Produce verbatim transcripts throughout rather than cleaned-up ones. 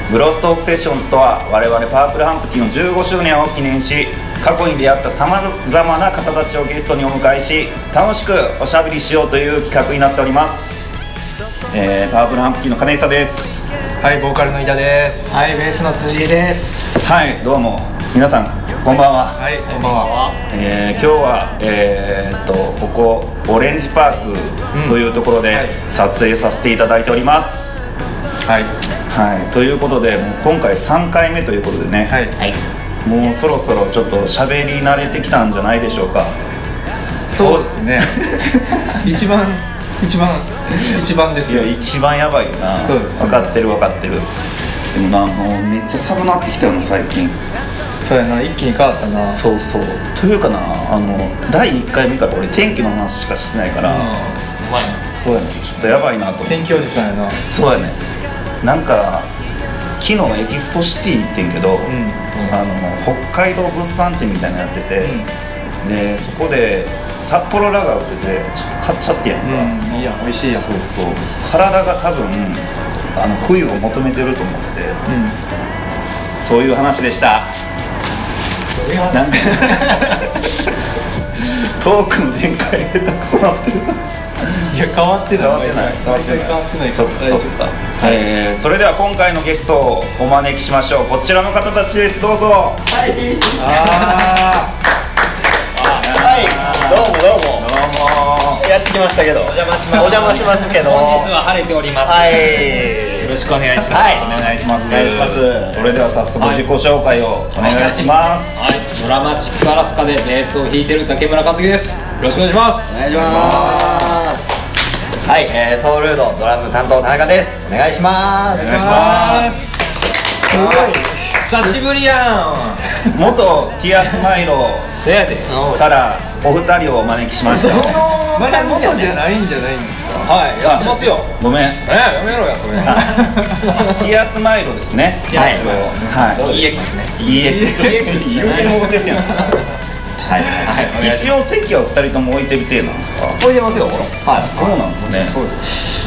グロストークセッションズとは我々パープルハンプティのじゅうごしゅうねんを記念し、過去に出会ったさまざまな方たちをゲストにお迎えし楽しくおしゃべりしようという企画になっております。えー、パープルハンプティの金井です。 はい、ボーカルの井田です。 はい、ベースの辻井です。 はい、どうも皆さんこんばんは。 はい、こんばんは。 えー、今日は、えー、っとここオレンジパークというところで撮影させていただいております。 はい、 はい、ということでもう今回さんかいめということでね、 はいはい、 もうそろそろちょっと喋り慣れてきたんじゃないでしょうか。 そうですね一番一番一番ですよ。 いや一番やばいよな。 そうです、ね、 分かってる分かってる。でもな、もうめっちゃ寒なってきたよな最近。 そうやな、一気に変わったな。 そうそうというかな、あのだいいっかいめから俺天気の話しかしてないから、うん、うまいな。そうやね、ちょっとやばいなと。 天気おじさんやな。 そうやね。なんか昨日エキスポシティ行ってんけど、うん、あの北海道物産展みたいなのやってて、うん、でそこで札幌ラガー売っててちょっと買っちゃってやんか、 うん、いいやん、美味しいやん。 そうそう、体が多分あの冬を求めてると思って、うん、そういう話でした。なんかトークの展開下手くそなってる。 いや、変わってない、 変わってない変わってない変わってない。 そっかそっか。えー、それでは今回のゲストをお招きしましょう。こちらの方たちです。どうぞ。 はい。ああ。はい。どうもどうも。どうも。やってきましたけど。お邪魔します。お邪魔しますけど。 本日は晴れております。 はい。 よろしくお願いします。 はい。 お願いします。 お願いします。 それでは早速自己紹介をお願いします。 はい。ドラマチックアラスカでベースを弾いてる竹村克樹です。よろしくお願いします。 お願いします。はい、えー、ソウルードドラム担当田中です。お願いします。 お願いします。 すごい久しぶりやん。 元ティアスマイロせやでからお二人をお招きしました。 まだ元じゃないんじゃないんですか。 はい、やってますよ。 ごめん。 えー、やめろやそれ。 ティアスマイロですね。 はい。 はい。イーエックス ね。 イーエックス。イーエックスじゃない。はいはい、一応席はふたりとも置いてる体なんですか。 置いてますよ。はい、 そうなんですね。 そうです。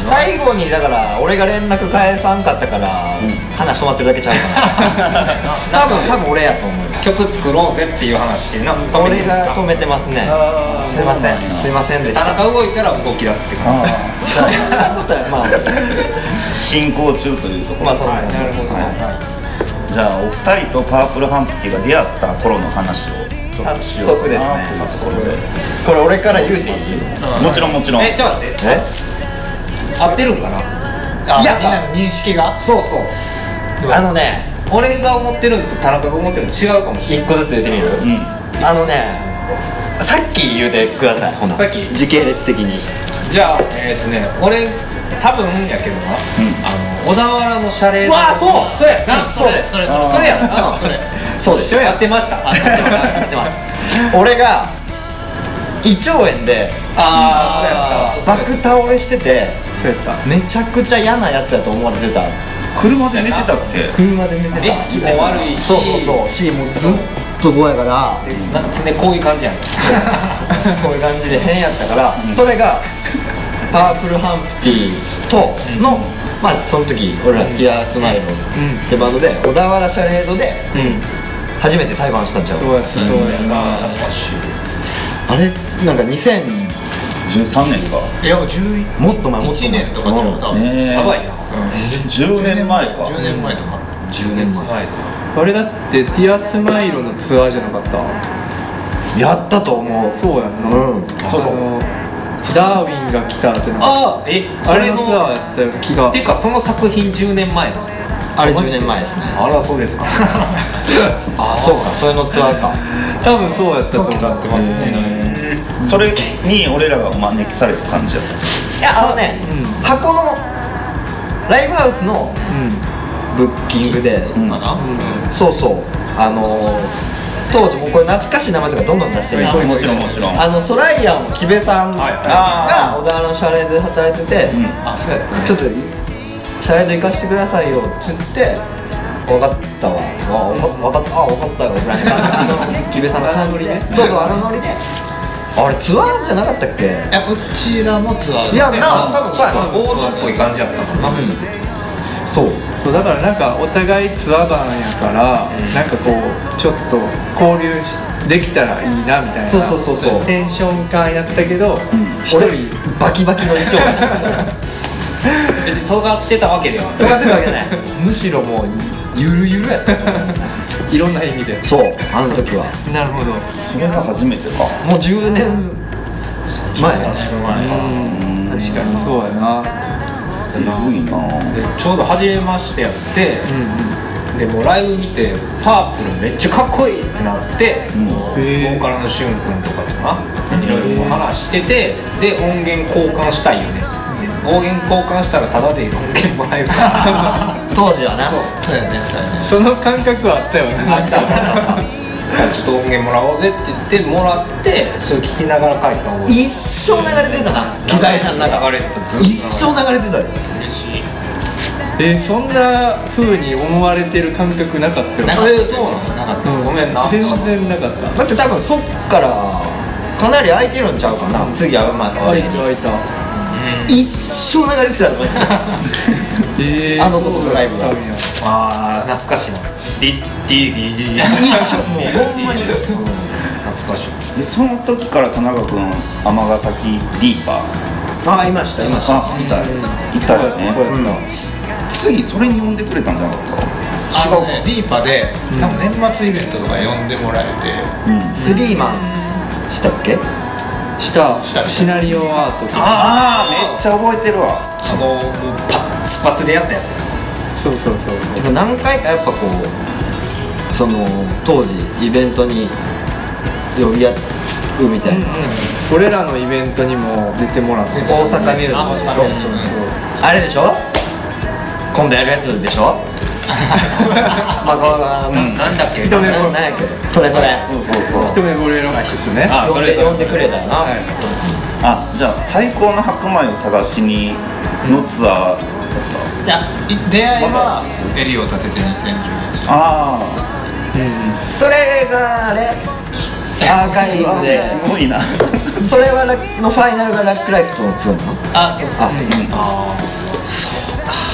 最後にだから俺が連絡返さんかったから話止まってるだけちゃうかな。多分多分俺やと思います。 曲作ろうぜっていう話してな。 俺が止めてますね。すいませんすいませんでした。 田中動いたら動き出すって感じ。 そんなことはまあ進行中というところ。 まあそうなんです。 じゃあお二人とパープルハンプティが出会った頃の話を。 早速ですね。これ俺から言うていい？ もちろんもちろん。 え、ちょっと待って。え？合ってるんかな？ いや、みんなの認識が？ そうそう。 あのね、 俺が思ってるのと田中が思ってるの違うかもしれない。 一個ずつ言ってみる？うん。あのね、さっき言うてください。ほな。 さっき時系列的に。 じゃあえっとね、俺多分やけどな。あの小田原のシャレ。 わあ、そう。 そうやな。 そうです。 それそれそれやな。それ。 そうです。 やってました。やってます。やってます。 俺が胃腸炎でああ、 爆倒れしてて、めちゃくちゃ嫌なやつやと思われてた。 車で寝てたっけ？ 車で寝てた。 寝つきも悪いし、 そうそうそう。し、もうずっとこうやから、 なんか常こういう感じやん。 こういう感じで変やったから、それがパープルハンプティとの。まあその時俺らティアスマイルってバンドで小田原シャレードで初めて対バンしたんちゃう？ そうやそうやな。 あれなんかにせんじゅうさんねんか。 いやもうじゅうもっと前もっと前いちねんとかちゃう多分。やばいな。 じゅうねんまえか。 じゅうねんまえとか。 じゅうねんまえ。 あれだってティアスマイロのツアーじゃなかった？ やったと思う。 そうやんな。うん。そうそう。ダーウィンが来たってな。 ああ、え、 あれのツアーやったよ気が。 てかその作品じゅうねんまえな。 あれじゅうねんまえですね。 あらそうですか。 あ、そうか、それのツアーか。 多分そうやったと思ってますね。それに俺らがお招きされた感じやった。 いや、あのね、箱のライブハウスのブッキングで、そうそう、あの当時もうこれ懐かしい名前とかどんどん出してる。 もちろんもちろん。 あのソライアンの木部さんが小田原のシャレで働いてて、ちょっとシャレード行かしてくださいよっつって分かったわ、あ分かったあ分かったよぐらいのあの木部さんの感じで、そうそうあのノリで、あれツアーじゃなかったっけ？いやうちらもツアーいやな多分そうやな、 ボードっぽい感じやったもんな。 そうそうだからなんかお互いツアーバンやから、うん、なんかこうちょっと交流しできたらいいなみたいな、 そうそうそうそうテンション感やったけど一、うん、人バキバキの一丁別に尖ってたわけでは尖ってたわけじゃないむしろもうゆるゆるやったいろんな意味でそうあの時はなるほどそれが初めてかもうじゅうねんまえその前か確かにそうやなえぐいなでちょうど初めましてやって、うんうん、でもうライブ見てパープルめっちゃかっこいいってなって、うん、ボーカルのしゅんくんとかとないろいろ話しててで音源交換したいよね音源交換したらタダで音源もらえるから当時はなそうそうやねその感覚はあったよねあったちょっと音源もらおうぜって言ってもらってそれ聞きながら書いた音一生流れてたな機材車の中流れてたずっと一生流れてたよ嬉しいえー、そんな風に思われてる感覚なかったよねえー、そうなのなかった、うん、ごめんな全然なかっただって多分そっからかなり空いてるんちゃうかな次会うまで空いた空いた一生流れてたのマジで、えー、あのことのライブがあー懐かしいなディッディディディ一生もうほんまに、うん、 懐かしいでその時から田中君尼崎ディーパーああいましたいましたいたいたよね、うん、次それに呼んでくれたんじゃなかった違うねディーパーで、うん、多分年末イベントとか呼んでもらえて、 うん、スリーマンしたっけしたシナリオアートとかああめっちゃ覚えてるわあのパッツパツでやったやつやそうそうそうそうてか何回かやっぱこうその当時イベントに呼び合うみたいな、うんうん、 俺らのイベントにも出てもらって大阪ミュージックでしょ、うん、あれでしょ今度やるやつでしょまあこう、うん、なんだっけ一目ぼれなんやっけそれそれそうそうそう一目ぼれのですねあ呼んで呼んでくれたよな、はい、 あじゃあ最高の白米を探しにのツアーだった、 うん、いや出会いは襟を立ててにせんじゅういちああ、 うん、それがあれアーカイブですごいなそれはのファイナルがラックライフとのツーなのあそうそう、うん、 あそうか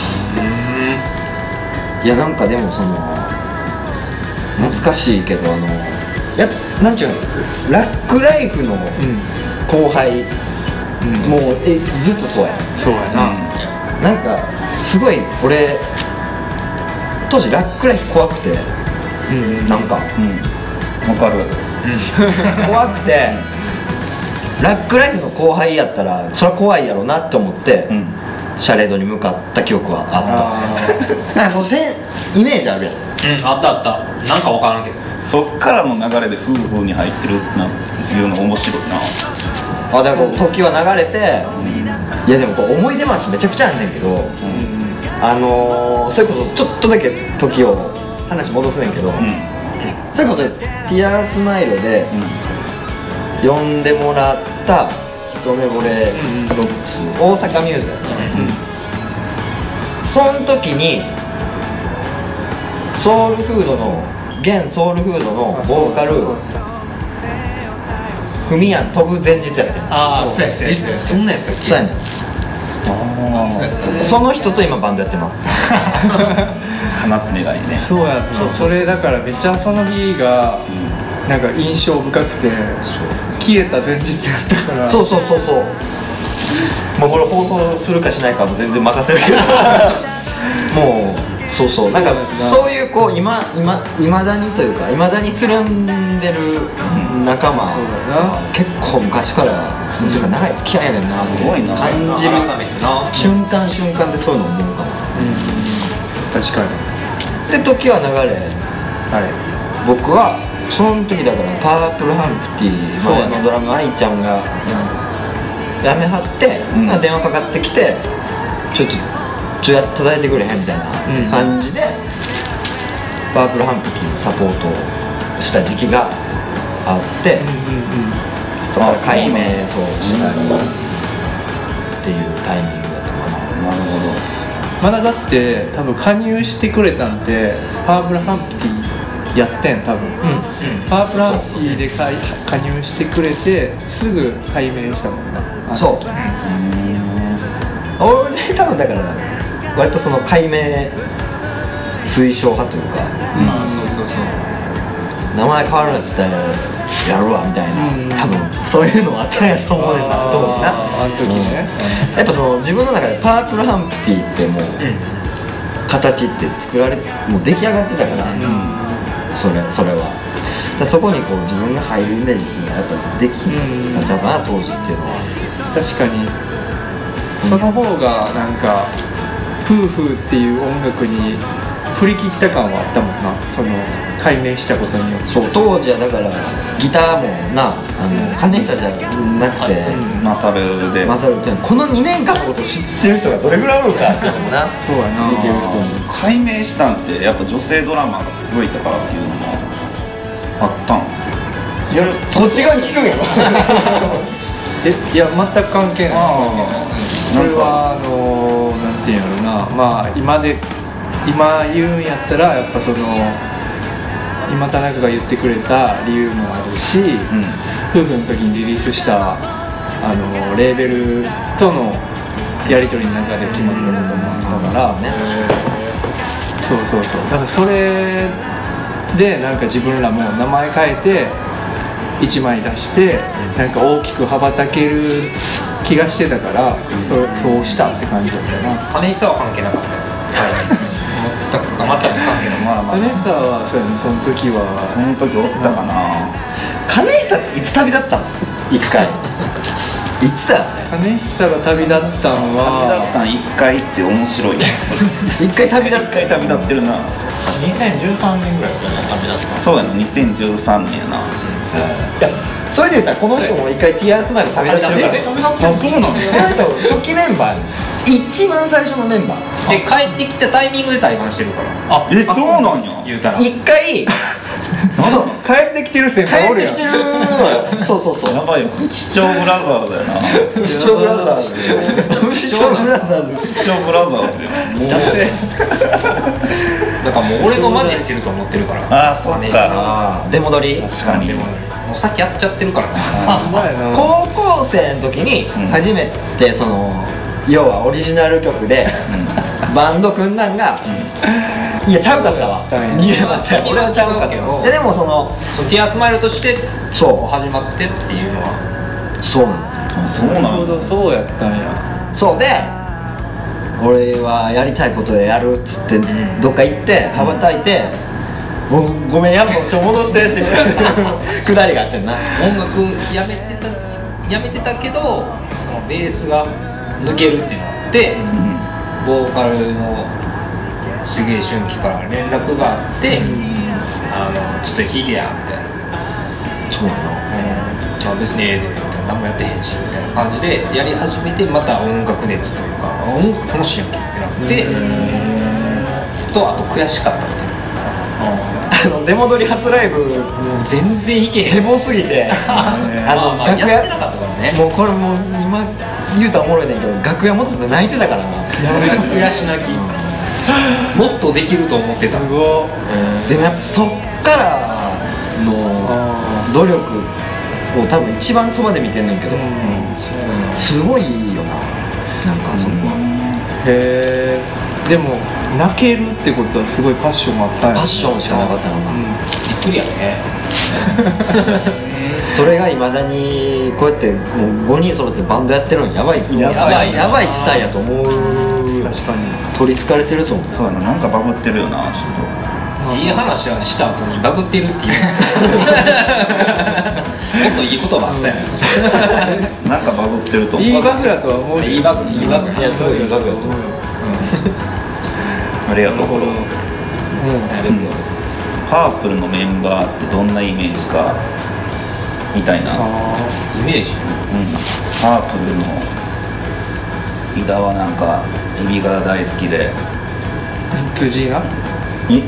いやなんかでもその懐かしいけどあのやなんちゅうのラックライフの後輩、うん、もうえずっとそうやそうやな、 うん、なんかすごい俺当時ラックライフ怖くて、うん、なんかわ、 うん、かる、 うん、怖くてラックライフの後輩やったらそれは怖いやろうなって思って、うん、シャレードに向かった記憶はあったなんかそのせイメージあるやん、 うん、あったあったなんか分からんけどそっからの流れで夫婦に入ってるなっていうの面白いなあだからこう時は流れて、うん、いやでもこう思い出話めちゃくちゃあんねんけど、うん、あのー、それこそちょっとだけ時を話戻すねんけど、うん、それこそティアースマイルで、うん、呼んでもらった一目惚れロックス、うん、大阪ミューズやった、うん、その時にソウルフードの現ソウルフードのボーカルフミヤン飛ぶ前日やってんああそうやそうやそんなんやったっけそうやねんあそうやったねその人と今バンドやってます放つ願いねそうやったそれだからめっちゃその日がなんか印象深くて消えた前日やったからそうそうそうそうまあこれ放送するかしないかも全然任せるけどもうそうそうなんかそういうこう今今いまだにというかいまだにつるんでる仲間は結構昔からというか長い付き合いやねんなすごいな感じる瞬間瞬間でそういうの思うかも、うん、 確かにで時は流れ、はい、僕はその時だからパープルハンプティ前のドラム愛ちゃんが辞めはって、うん、電話かかってきてちょっとちょっと叩いてくれへんみたいな感じで、うん、パープルハンプティのサポートをした時期があって、うんうんうん、そこから解明そうしたりっていうタイミングだったかな。 なるほど。まだだって多分加入してくれたんてパープルハンプティやってん多分、うんうん、パープルハンプティで加入してくれてすぐ解明したもんな。 そう、うん、俺多分だから割とその解明推奨派というか、 まあそうそうそう名前変わるんだったらやるわみたいな、多分そういうのあったんやと思うねんな当時な。 あの時ね、 やっぱその自分の中でパープルハンプティってもう形って作られもう出来上がってたから、それそれはだそこにこう自分が入るイメージっていうのはやっぱできひんかったんちゃうかな当時っていうのは。 確かにその方がなんか夫婦っていう音楽に振り切った感はあったもんな、その解明したことによって。 そう当時はだからギターもなあの金久じゃなくて、 マサルでマサルってこのにねんかんのことを知ってる人がどれぐらいおるかっていうのもなそうやな、 見てる人に解明したんってやっぱ女性ドラマーが続いたからっていうのもあったん。 いやそっち側に聞くんやろえいや全く関係ない。 あそれはあのー、なんていうんやろな、まあ今で今言うんやったらやっぱその今田中が言ってくれた理由もあるし、 うん夫婦の時にリリースしたあのレーベルとのやり取りの中で決まったこともあったから、そうそうそう、だからそれでなんか自分らも名前変えていちまい出してなんか大きく羽ばたける気がしてたから、そそうしたって感じだったな。 金井さんは関係なかったよ全く全く関係ない。 まあまあアネッタはそうやね、その時はその時おったかな。 金久っていつ旅立ったの一回いつだよね金久が旅立ったの旅は立ったん一回って面白いね。 一回旅立っ一回旅立ってるな。 にせんじゅうさんねんぐらいだったね旅立ったそうやな、にせんじゅうさんねんやな。 いやそれで言ったらこの人も一回ティアースマイル旅立ってるからえ旅立ってるあ、そうなの。 この人初期メンバー一番最初のメンバーで帰ってきたタイミングで対バンしてるからあえ、そうなんや。 言うたら一回そう帰ってきてる先帰輩おるやん。 ってきてるのよそうそうそうやばいよ、不死鳥ブラザーズやな。 不死鳥ブラザーズ不死鳥ブラザーズ不死鳥ブラザーズよ。 だからもう俺の真似してると思ってるからああ、そっ真似してるか。 ああ出戻り確かに。 でももうさっきやっちゃってるからなほんまやな。 高校生の時に初めてその要はオリジナル曲でバンド組んだんがいやちゃうかったわ見えません俺はちゃうかったけどででもそのそのティアスマイルとしてそう始まってっていうのはそうなのあ、そうななるほの。 ど、そうやったんや。 そうで俺はやりたいことでやるっつってどっか行って羽ばたいてもうごめんやっぱちょ戻してっていうくだりがあってんな音楽やめてたやめてたけどそのベースが抜けるっていうのがあってボーカルの杉江俊樹から連絡があってあのちょっと弾いてやみたいなそうやなまあ、別にええで何もやってへんしみたいな感じでやり始めてまた音楽熱というか音楽楽しいやんけってなってとあと悔しかったっていうあの出戻り初ライブもう全然いけへんヘボすぎてあのまあまあ楽屋やってなかったからねもうこれもう今言うたらおもろいねんけど楽屋もつって泣いてたからな悔し泣きもっとできると思ってたすごでもやっぱそっからの努力を多分一番そばで見てんねんけど、すごいいいよななんかそこはへえ。でも泣けるってことはすごいパッションもあったんや。 パッションしかなかったのか、 うん。 びっくりやねそれがいまだにこうやってもうごにん揃ってバンドやってるのやばいやばいやばい事態やと思う確かに。 取りつかれてると思うそうやな、なんかバグってるよな、ちょっいい話はした後にバグってるっていうもっといい言葉あったよねとなんかバグってると思う。 いいバグだとは思うよ。 いいバグいいバグいやすごいいいバグやと思うあれやところ、 うん。 パープルのメンバーってどんなイメージかみたいな。うん、 あイメージパープルの井田はなんかエビが大好きで。 あ。辻井な。 い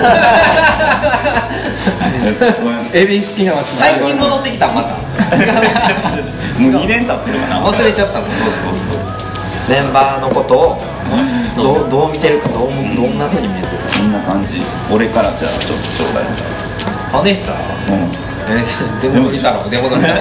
エビ好きなわけ。 最近戻ってきたまたもうにねん経ってるかな。 忘れちゃったんですそうそうそう。 メンバーのことをどうどう見てるかどうどんな風に見えてるこんな感じ。俺からじゃあちょっとちょうだい。 羽根さうんえ出戻りしたろ出戻りしたろ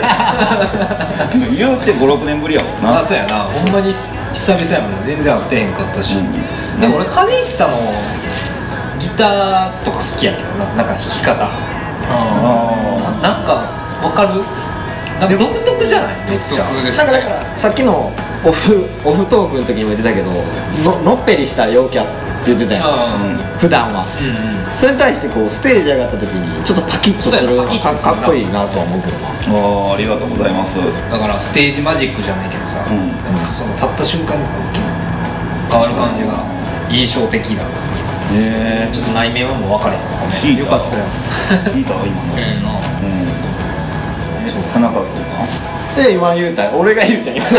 言うてごろくねんぶりやもんな。 あそうやなほんまに久々やもんね全然会ってへんかったし、 うんでも俺金石さんのギターとか好きやけどな、なんか弾き方。あなんかわかる？なんか独特じゃない？めっちゃ。 なんかだからさっきのオフオフトークの時にも言ってたけど、ののっぺりした陽キャって言ってたよ、普段は。それに対してこうステージ上がった時にちょっとパキッとするかっこいいなとは思うけどな。 あありがとうございます。 だからステージマジックじゃないけどさ、その立った瞬間に変わる感じが印象的だ。 へえ。 ちょっと内面はもう分かれへん。 弾いた。 よかったよ。 弾いた今の。 ええな。 田中とか。 で今言うた俺が言うたん今そう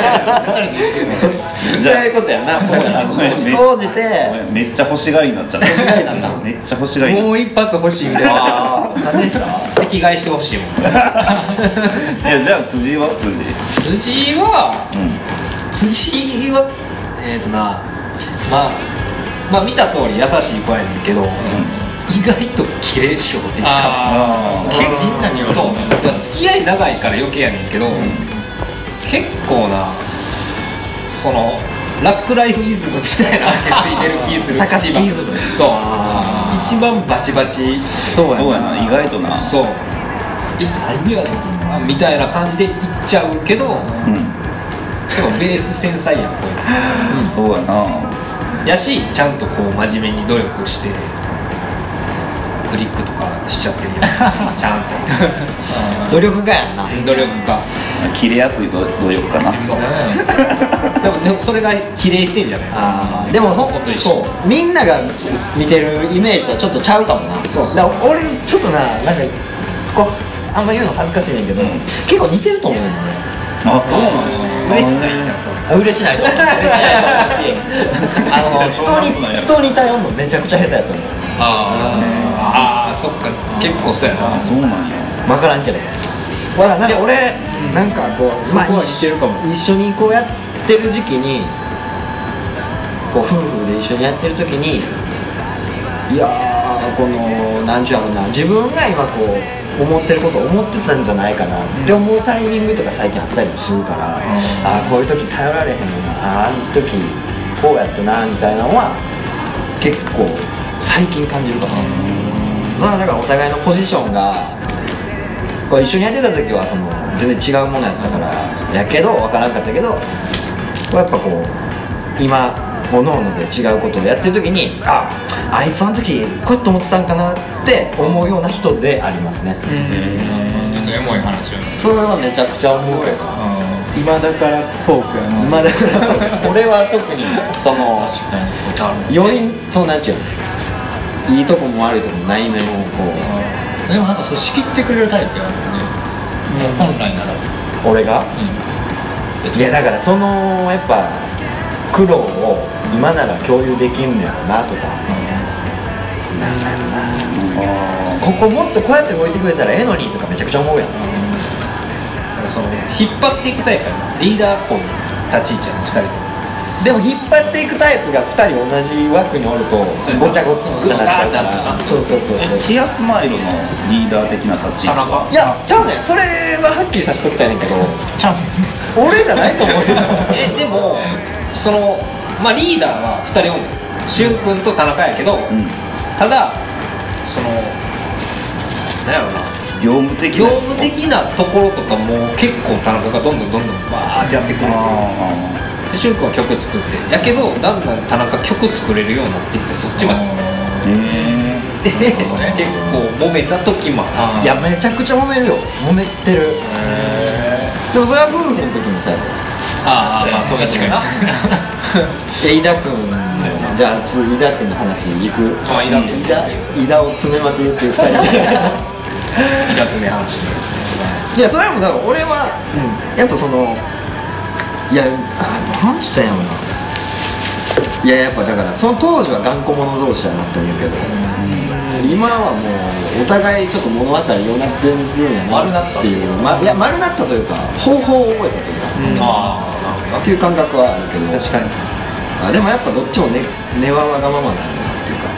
いうことやな。そうやな。総じてめっちゃ欲しがりになっちゃった。 欲しがりなんだ。 めっちゃ欲しがり。 もう一発欲しいみたいな。 ああ何ですか？ 席替えしてほしいもん。 いやじゃあ辻は辻。 辻は辻はえっとな、まあまあ見た通り優しい子やねんけど、意外と綺麗正直。 ああ。 みんなにはそう。付き合い長いから余計やねんけど、結構なそのラックライフイズムみたいなのがついてる気する。 高槻イズム。 そう。一番バチバチ。 そうやな意外とな。 そう。何やねんみたいな感じでいっちゃうけど、でもベース繊細やんこいつ。 そうやな。 やしちゃんとこう真面目に努力してクリックとかしちゃってるよちゃん努力家やんな。 と努力家。 切れやすい努力かな。 そうでもでもそれが比例してんじゃない？ ああでもそこと一緒。 そうみんなが見てるイメージとはちょっとちゃうかもな。 そうそうだから俺ちょっとななんかこうあんま言うの恥ずかしいねんけど、結構似てると思うのね。 あそうなの。 嬉しないんじゃんそれ。 あ嬉しないと思う。嬉しないと思うしあの人に人に頼むのめちゃくちゃ下手やと思う。 ああそっか結構そうやな。 そうなんや。 分からんけどわからんなんか俺なんかこうまあそこは似てるかも。 一緒にこうやってる時期にこう夫婦で一緒にやってる時にいやーこのなんちゅうやろうな自分が今こう思ってることを思ってたんじゃないかなって思うタイミングとか最近あったりもするから、ああこういう時頼られへんよなああの時こうやったなみたいなのは結構最近感じるかな。まあだからお互いのポジションがこう一緒にやってた時はその全然違うものやったからやけど分からんかったけどやっぱこう今おのおので違うことをやってる時にああいつあの時こうやって思ってたんかなって思うような人でありますね。 ちょっとエモい話を。 それはめちゃくちゃ思うけど今だからトークやな。 今だから俺は特にそのよりそうなんちゅうのいいとこも悪いとこも内面をこうでもなんかそう仕切ってくれるタイプやるよね。もう本来なら。 俺が、いやだからそのやっぱ苦労を今なら共有できんのやろなとか、なんだろうなここもっとこうやって動いてくれたらええのにとかめちゃくちゃ思うやん。 その引っ張っていくタイプやな。リーダーっぽい立ち位置やなふたりで。 でも引っ張っていくタイプがふたり同じ枠におるとごちゃごちゃなっちゃうからそうそうそうそうヒアスマイルのリーダー的な立ち位置は。 いやちゃうねんそれははっきりさせときたいねんけどちゃう俺じゃないと思うよえでもそのまあリーダーはふたりおんねん。しゅんくんと田中やけど、 うんただそのなんやろな業務的業務的なところとかも結構田中がどんどんどんどんバーってやってくれてでしゅんくんは曲作ってやけどだんだん田中曲作れるようになってきてそっちまでへで結構揉めた時もあいやめちゃくちゃ揉めるよ揉めてるでもそれは夫婦の時もさああまあそうですかな飯田君じゃあちょっと飯田君の話行くあ飯田君飯田飯田を詰めまくるっていうふたりでイラつめ話いやそれはもうだから俺は、うん、やっぱそのいやあなんつったんやろないややっぱだからその当時は頑固者同士やなって思うけど、うん、今はもうお互いちょっと物語ようなってるんやなっていうま、いや丸なったというか方法を覚えたというか、うん、ああっていう感覚はあるけど確かにあでもやっぱどっちもね根はわがままなんだなっていうか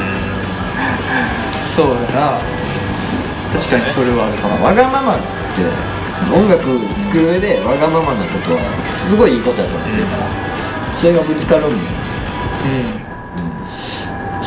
そうやな確かにそれはあるかも。 わがままって音楽作る上でわがままなことはすごいいいことやと思ってるから、うん、それがぶつかるんだよ、うんうん、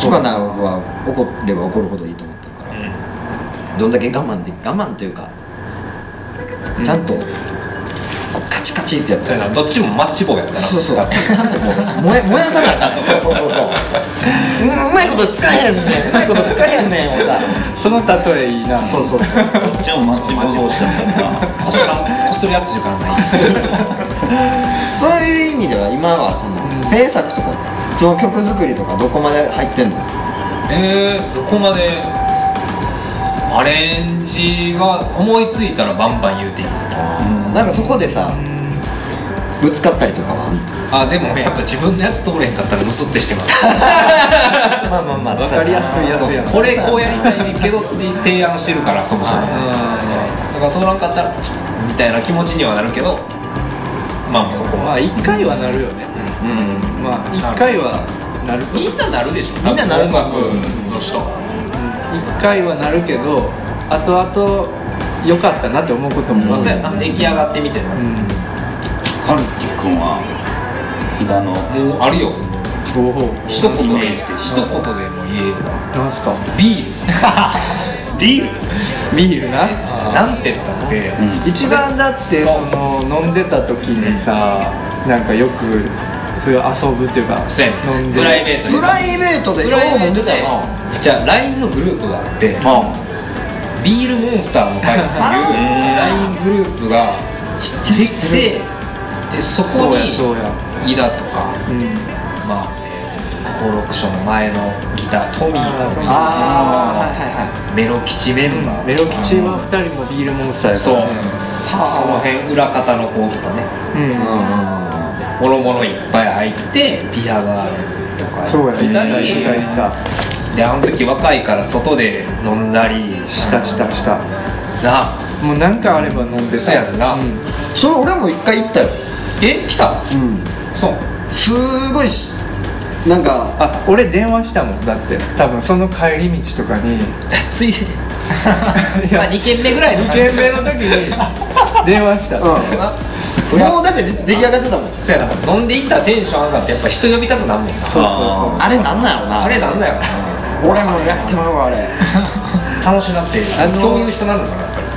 火花は起これば起こるほどいいと思ってるから、うん、どんだけ我慢で我慢というか、うん、ちゃんとカチカチってやってる。 どっちもマッチ棒やったな。 そうそう、ちゃんとこう燃え燃やさなかった。そうそうそうそうう, うまいこと使えへんねんうまいこと使えへんねんをさ、 その例えいいな。 そうそうどっちもマッチ棒同士だもんな。 こすらこするやつ時間ないですそういう意味では今はその、うん、制作とかその曲作りとかどこまで入ってんの？ えー、どこまでアレンジが思いついたらバンバン言うていく。 なんかそこでさ、ぶつかったりとかはあんの？あ、でもやっぱ自分のやつ通れへんかったらムスってしてます。 まあまあまあ分かりやすいやつやな。 これこうやりたいねんけどって提案してるからそもそも。だから通らんかったらみたいな気持ちにはなるけど、まあそこまあいっかいはなるよね。うん、まあいっかいはなる。 みんななるでしょ。 みんななる音楽の人。 いっかいはなるけど、後々良かったなって思うことも。 そうやな、出来上がってみてな。 和樹くんは飛騨のもうあるよ。一言で一言でも言える。 なんすか？ ビール。 ビール？ ビールな。 なんて言ったって、 一番だってその飲んでた時にさ、なんかよくそういう遊ぶっていうか飲んで。 プライベートで。 プライベートでよう飲んでたよな。 じゃあ ライン のグループがあって、ビールモンスターの会っていう ライン グループができて、でそこにイダとか、まあコロクションの前のギタートミーとメロ吉メンバー、 メロ吉はふたりもビールモンスターやからね。 その辺裏方の子とかね、もろもろいっぱい入ってビアガールとかそうやね、いたいたいた。 であの時若いから外で飲んだりしたしたしたな。 もうなんかあれば飲んでそうやな。 それ俺も一回行ったよ。 え、来た？うん。そう。 すごいし、なんかあ、俺電話したもん。だって多分その帰り道とかについでまあにけんめぐらいのにけんめの時に電話した。 もうだって出来上がってたもん。 そうやな。飲んでいったらテンション上がってやっぱ人呼びたくなるもんな。 そうそうそう。 あれなんなんやろな。 あれなんだよな。 俺もやってまうわあれ。 楽しなって共有したなるのかなやっぱり。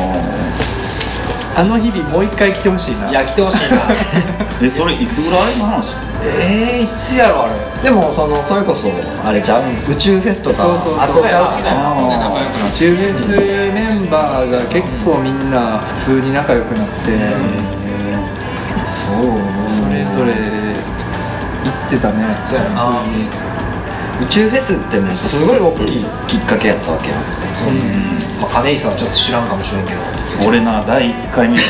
あの日々もう一回来てほしいな。 いや来てほしいな。 え、それいつぐらいの話？ えー、いつやろあれ。 でもそのそれこそあれちゃう、宇宙フェスとかあとちゃう。 宇宙フェスメンバーが結構みんな普通に仲良くなって、 そうそれぞれ行ってたね。 そうやな。 宇宙フェスってねすごい大きいきっかけやったわけよ。 そうですね。まあ金井さんはちょっと知らんかもしれんけど、 俺なだいいっかい見た。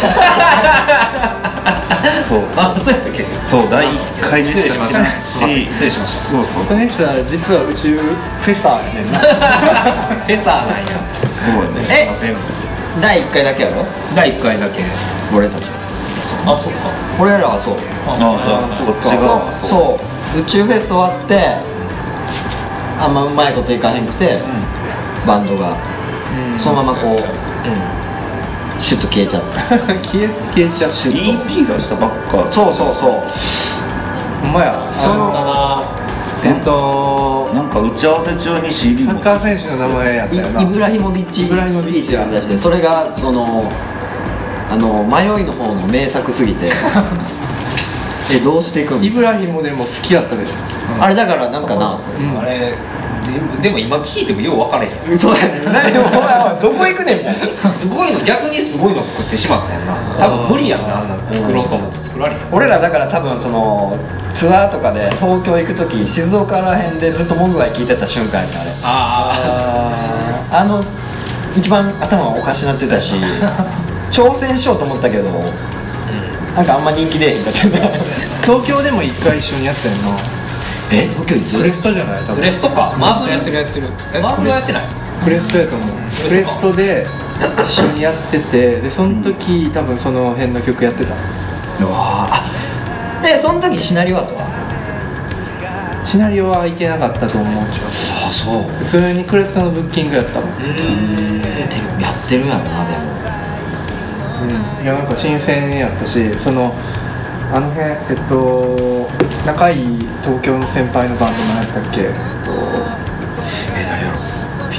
そうそう。 あ、そうやったっけ？ そう、だいいっかいでしか知らないし。 失礼しました。 そうそうその人は実は宇宙フェサーやねんな。 フェサーなんや。 そうやね。 え、だいいっかいだけやろ？ だいいっかいだけ。 俺たちあ、そっか。 俺らはそう。 あ、じゃあこっちがそう、宇宙フェス終わってあんまうまいこといかへんくて、バンドがそのままこうシュッと消えちゃった。 消え消えちゃう。 イーピー 出したばっか。 そうそうそう。 ほんまや。そのえっとなんか打ち合わせ中に シーディーサッカー選手の名前やったよな。 イブラヒモビッチイブラヒモビッチや出して、それがそのあの迷いの方の名作すぎてえどうしていくの？ イブラヒモでも好きやったでしょ。 あれだからなんかな、 あれでも今聞いてもよう分かれへん。 そうやね。何でもお前どこ行くねんみたいな。 すごいの、逆にすごいの作ってしまったやんな。多分無理やんな、あんな作ろうと思って作られへん。 俺らだから多分そのツアーとかで東京行く時静岡らへんでずっとモグワイ聞いてた瞬間やったあれ。 あああの一番頭おかしなってたし挑戦しようと思ったけど、なんかあんま人気出えへんかったね。 東京でも一回一緒にやったよな。 え、東京いつ？ クレストじゃない？多分クレストか。マーブルやってるやってる。マーブルやってない？ クレストやと思う。クレストで一緒にやってて、でその時多分その辺の曲やってた。 うわあ。でその時シナリオはとは？ シナリオはいけなかったと思う。 ああそう。 普通にクレストのブッキングやったもん。 うん。やってるやろなでも。 うん。いやなんか新鮮やったし、そのあの辺えっと仲いい東京の先輩のバンド何やったっけ？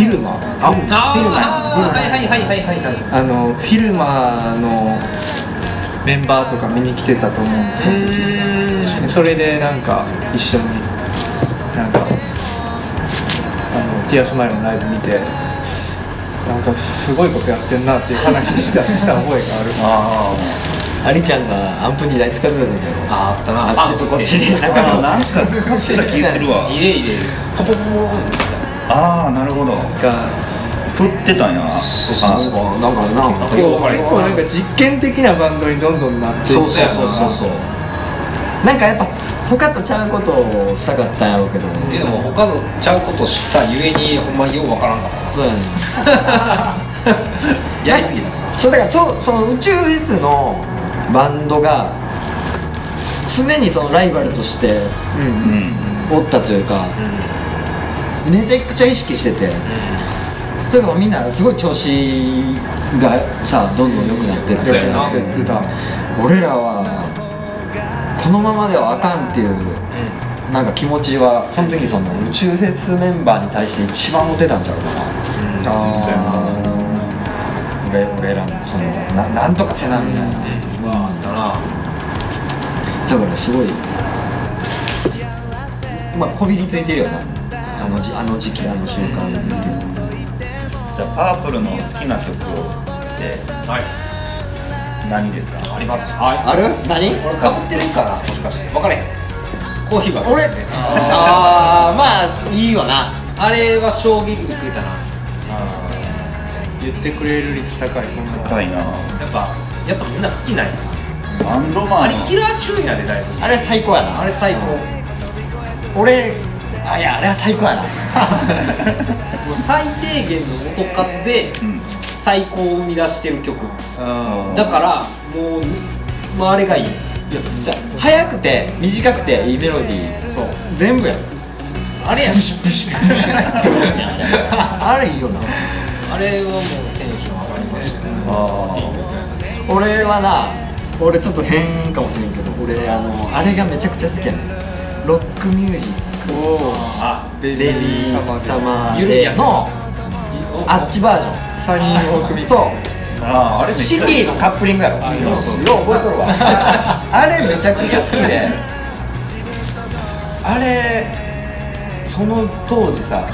フィルマー、 あ、 あフィルマあはいはいはいはいはいはいあのフィルマーのメンバーとか見に来てたと思うんですその時。でそれでなんか一緒になんかあのティアスマイルのライブ見てなんかすごいことやってんなっていう話したした覚えがある。 あありちゃんがアンプに台使ってた時やろ。 ああったなあっちとこっちにあなんか使ってた気するわ入れ入れポポポポああなるほどが振ってたんやそうそうあなんかなんか結構結構なんか実験的なバンドにどんどんなっていそうってそうそうそうそうなんかやっぱ他とちゃうことをしたかったんやろうけどでも他のちゃうこと知ったゆえにほんまにようわからんかったそうやねやりすぎだそうだからとその宇宙フェスのバンドが常にそのライバルとしてうんおったというか、めちゃくちゃ意識してて、というかみんなすごい調子がさどんどん良くなってってそうやなやってた。 俺らはこのままではあかんっていうなんか気持ちはその時その宇宙フェスメンバーに対して一番持てたんちゃうかな。 あそうやな俺俺らのそのななんとかせなみたいな、 わあだなだからすごいまあこびりついてるよなあのじあの時期あの瞬間っていうのは。 じゃあパープルの好きな曲ってはい何ですか？ ありますはいある何俺かぶってるかなもしかして分かれへんコーヒーは俺ああまあいいよな。 あれは衝撃受けたな言ってくれる率高い。 高いなやっぱやっぱみんな好きなんやバンドマンあれキラーチューンやでだいぶあれ最高やな。 あれ最高俺あいやあれは最高やな。 もう最低限の元数で最高を生み出してる曲あだからもう、まあ、あれがいいいやじゃあ速くて短くていいメロディーそう全部やる。 あれやんあれいいよな。 あれはもうテンション上がりましたねあ俺はな俺ちょっと変かもしれんけど俺あのあれがめちゃくちゃ好きやねん。ロックミュージックおあベベビーサマーデゆるいやつーのあっちバージョサニーオークミン。そうあああれめっちゃシティのカップリングやろ。よう覚えとるわ。あれめちゃくちゃ好きであれその当時さ、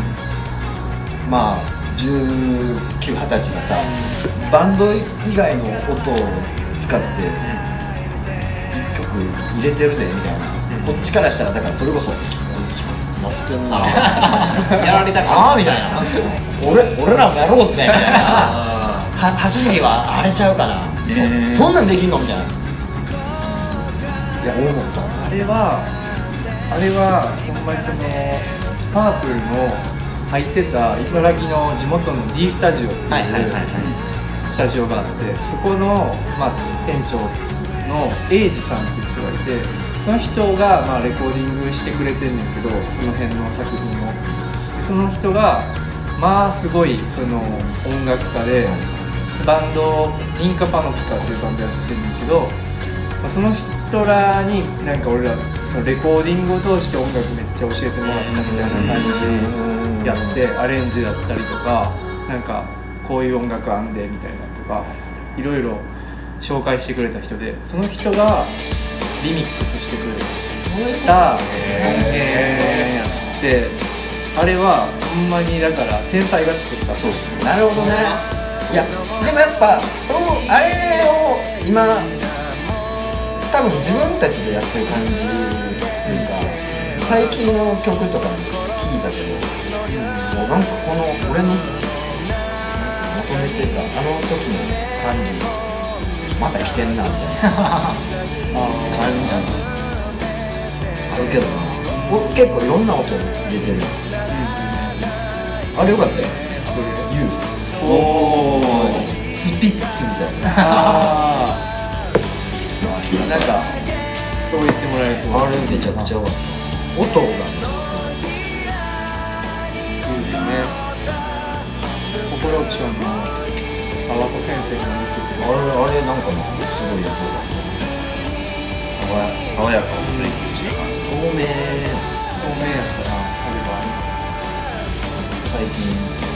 まあじゅうきゅう、はたちがさバンド以外の音を使って一曲入れてるでみたいな、こっちからしたらだからそれこそなってんなやられたかああみたいな俺俺らもやろうぜみたいなは走りはあれちゃうかな、 へーそそんなんできんのみたいな。いや思った。 あれはあれはほんまにそのパープルの入ってた茨城の地元の D スタジオっていうはいはいはいはいスタジオがあって、そこの、まあ、店長のエイジさんっていう人がいて、その人が、まあ、レコーディングしてくれてんねんけど、その辺の作品をでその人がまあすごいその音楽家でバンドリンカパノピカっていうバンドやってるんだけど、まあ、その人らになんか俺らそのレコーディングを通して音楽めっちゃ教えてもらったみたいな感じでやってアレンジだったりとかなんかこういう音楽あんでみたいなとかいろいろ紹介してくれた人で、その人がリミックスしてくれた音源やって、あれはほんまにだから天才が作った。 そうっすなるほどね。いやでもやっぱそのあれを今多分自分たちでやってる感じっていうか、最近の曲とかも聞いたけど、もうなんかこの俺の求めてたあの時の感じまた来てんなみたいな感じあるけどな。俺結構いろんな音入れてる。あれよかったよ。ユースおおスピッツみたいな。 あなんかそう言ってもらえるとあれめちゃくちゃ良かった。音がめちゃくちゃいいですね。ココローチョンの沢子先生が見ててあれあれなんかなすごい良かった。 爽や爽やかを追求した感じ。 透明透明やったなあれは。 最近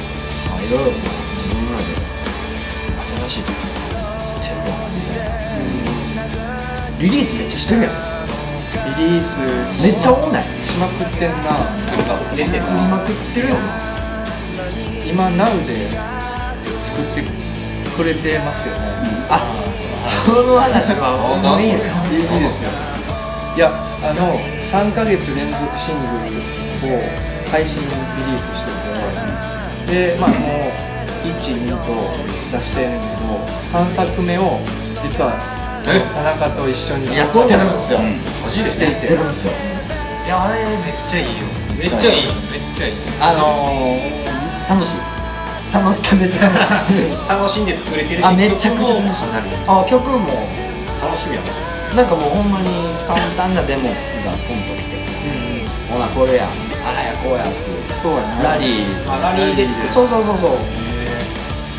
ろいろ自分らで新しいことやってるわみたいな。リリースめっちゃしてるやん。 リリースめっちゃ多ないしまくってんな。 作るか出てる振りまくってるよな。 今 Now で作ってくれてますよね。 あ、その話はもういいですか。 いいですよ。いや、あのさんかげつ連続シングルを配信リリースしてて、で、まあもういち、にと出してるんだけど、さんさくめを実は田中と一緒にやってるんですよ。 マジでしていて、 やってるんですよ。 いや、あれめっちゃいいよ。めっちゃいいめっちゃいい。 あのー、楽しい楽しいめっちゃ楽しい楽しんで作れてるし、 あ、めちゃくちゃ楽しい。あ、曲も楽しみやな。 なんかもうほんまに簡単なデモがポンときて、ほなこれや、あらやこうやっていう。 そうやな。 ラリー、 あ、ラリーで作る。 そうそうそうそう。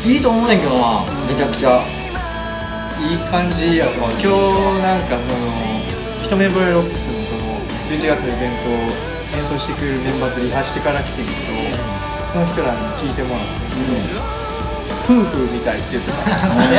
いいと思うねんけどな、めちゃくちゃいい感じやわ。今日なんかその一目惚れロックスのそのじゅういちがつのイベントを演奏してくれるメンバーとリハしてから来てるけど、その人らに聞いてもらって、夫婦みたいって言ってた。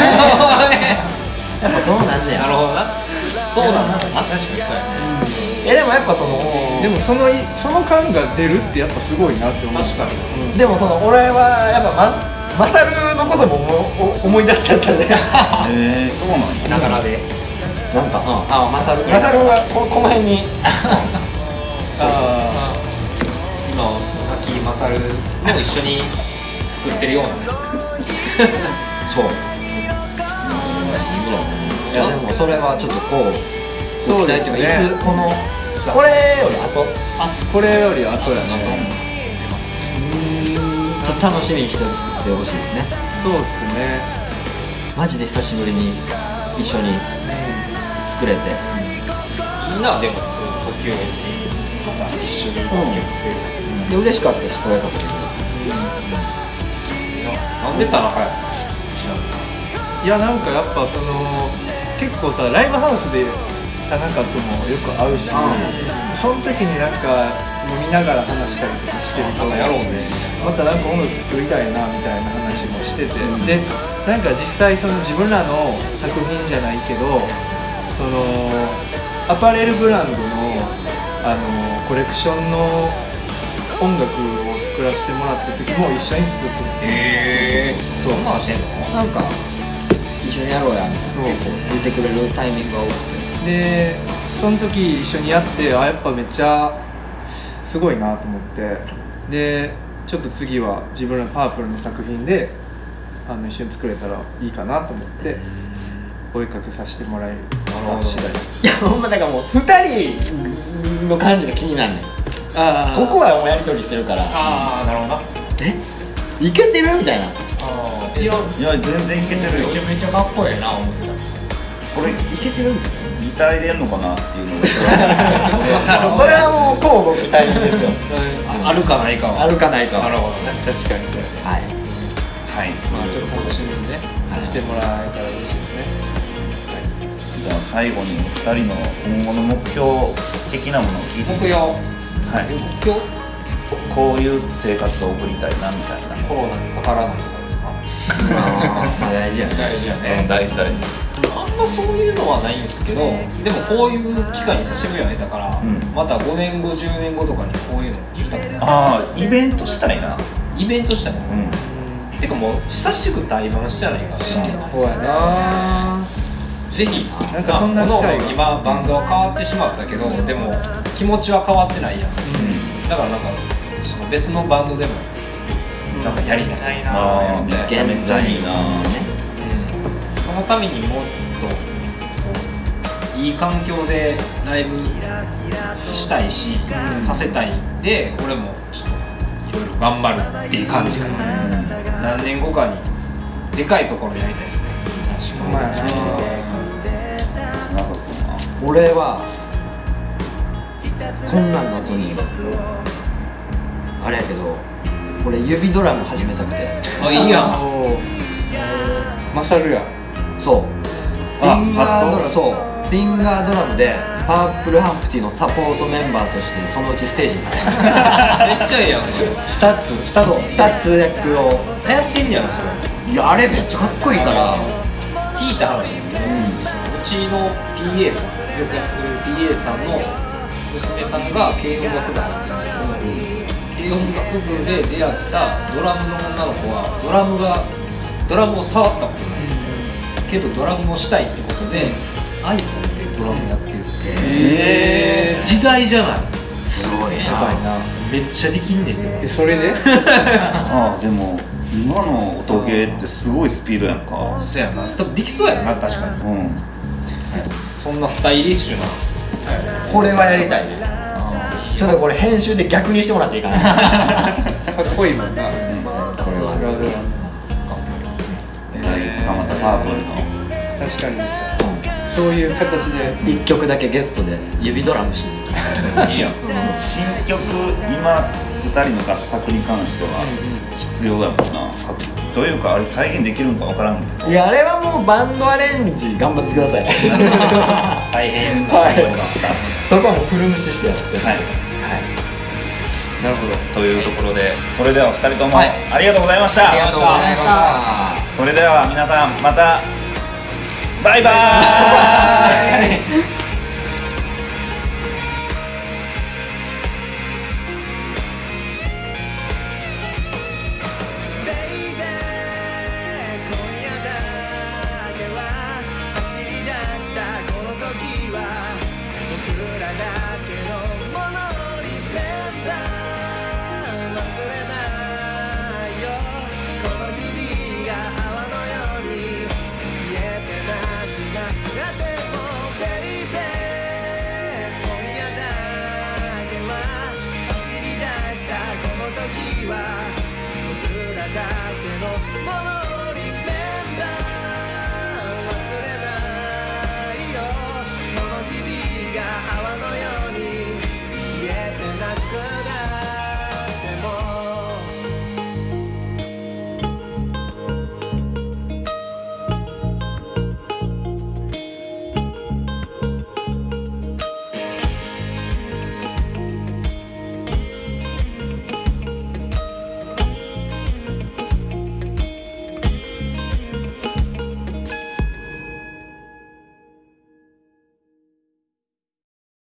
やっぱそうなんねや。 なるほどな。そうなんだ。確かにそうやね。 え、でもやっぱそのでもそのその感が出るってやっぱすごいなって思う。 確かに。 でもその俺はやっぱまマサルのことも思思い出しちゃったんでへえ、そうなんや。 ながらで。 なんか、うん、あ、マサルマサルがここの辺にそうあ今泣きまさるも一緒に作ってるような。 そういやでもそれはちょっとこうそうですね。 いつこのこれより後あ、これより後やね。 ちょっと楽しみにしててほしいですね。 そうっすね。 マジで久しぶりに一緒に作れて、 みんなでも時をですまた一緒に曲制作で嬉しかったし声かけてくれて、 なんで田中やったいや、なんかやっぱその結構さ、ライブハウスで田中ともよく会うし、その時になんか飲みながら話したりとかしてると、 やろうぜまたなんか音楽作りたいなみたいな話もしてて、うん、でなんか実際その自分らの作品じゃないけど、そのアパレルブランドのあのコレクションの音楽を作らせてもらった時も一緒に作ってて、 へえ、そんなんしてんの？ なんか一緒にやろうやみたいな結構言ってくれるタイミングが多くて、 でその時一緒にやって、あ、やっぱめっちゃすごいなと思って、でちょっと次は自分らパープルの作品であの一緒に作れたらいいかなと思って声かけさせてもらえる次第。 いやほんまだからもうふたりの感じが気になるねん。 あここはもうやり取りしてるから、 ああ、なるほどな。 えいけてるみたいな、 ああ、 いや、いや全然いけてるよ。 めちゃめちゃかっこええな思ってた。 これいけてるみたい見たいれんのかなっていうのがなそれはもう交互期待ですよあるかないかは。 あるかないかは。 なるほどね。 確かにそうやね。 はいはい。 まあちょっと楽しみにね、してもらえたら嬉しいですね。 じゃあ最後にふたりの今後の目標的なものを聞いて目標はい目標こういう生活を送りたいなみたいな。 コロナにかからないとかですか？ あ大事やね。 大事やうんね。 大事大事。 あんまそういうのはないんですけど、でもこういう機会久しぶりに会えたから、 うんまたごねんごじゅうねんごとかにこういうの聞きたくなる。 ああイベントしたいな。 イベントしたの、 うん。 てかもう久しぶり対バンじゃないかな。 そうやな。 ぜひなんかそんな機会がまあ今バンドは変わってしまったけど、でも気持ちは変わってないやん、だからなんかその別のバンドでもなんかやりたいなああめみたいな、 ちゃめちゃいいな。 そのためにもっとこういい環境でライブしたいし、させたいんで、俺もちょっといろいろ頑張るっていう感じかな、何年後かにでかいところやりたいですね。 そうやな。 俺はこんなんの後にあれやけど、俺指ドラム始めたくて。 あ、いいやん。 マサルや。 そうフィンガードラム、そうフィンガードラムでパープルハンプティのサポートメンバーとしてそのうちステージに立つめっちゃいいやんそれスタッツスタッツスタッツ役を流行ってんねやろそれいやあれめっちゃかっこいいから聞いた話だけど、うちの ピーエー さんよくやってる ピーエー さんの娘さんが軽音楽部入ってるんだけど、軽音楽部で出会ったドラムの女の子はドラムがドラムを触ったことないけどドラムをしたいってことで iPhone でドラムやってるってえ時代じゃないすごいやばいな。 めっちゃできんねんででそれでああでも今の音ゲーってすごいスピードやんか。 そうやな多分できそうやな確かにうんそんなスタイリッシュなこれはやりたいねちょっとこれ編集で逆にしてもらっていいかなかっこいいもんな。 これはあるあるじゃあいつかまたパープルの確かにそういう形でいっきょくだけゲストで指ドラムしにいいやん新曲今ふたりの合作に関しては必要やもんな確実というかあれ再現できるんかわからんけどいやあれはもうバンドアレンジ頑張ってください大変なことになりましたそこはもうフル無視してやってはいなるほど。 というところでそれではふたりともはいありがとうございました、 ありがとうございましたそれでは皆さんまたバイバーイ僕らだけのもの